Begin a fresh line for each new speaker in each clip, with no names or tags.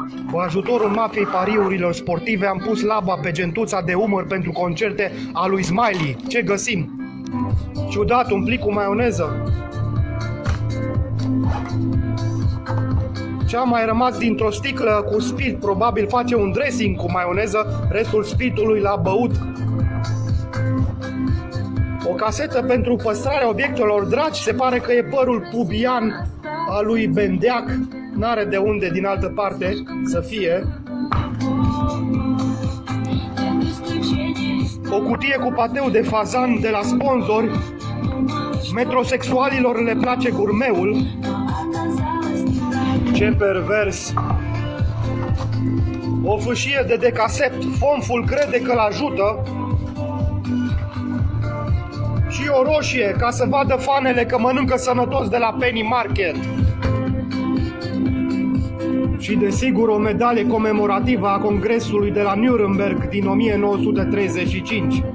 Cu ajutorul mafiei pariurilor sportive am pus laba pe gentuța de umăr pentru concerte a lui Smiley. Ce găsim? Ciudat, un plic cu maioneză. Ce a mai rămas dintr-o sticlă cu spirit, probabil face un dressing cu maioneză, restul spiritului l-a băut. O casetă pentru păstrarea obiectelor dragi, se pare că e părul pubian al lui Bendeac, n-are de unde din altă parte să fie. O cutie cu pateu de fazan de la sponsori, metrosexualilor le place gurmeul. Ce pervers! O fâșie de decasept, fomful crede că l-ajută. Și o roșie, ca să vadă fanele că mănâncă sănătos de la Penny Market. Și desigur o medalie comemorativă a Congresului de la Nuremberg din 1935.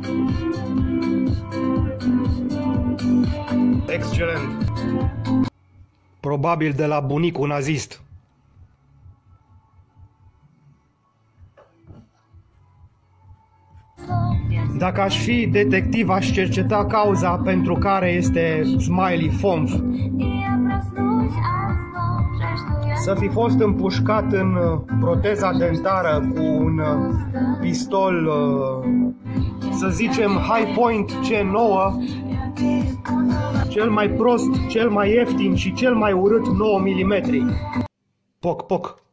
Excelent! Probabil de la bunicul nazist. Dacă aș fi detectiv, aș cerceta cauza pentru care este Smiley Fomf. Să fi fost împușcat în proteza dentară cu un pistol, să zicem, High Point C9, cel mai prost, cel mai ieftin și cel mai urât 9 mm. Poc, poc.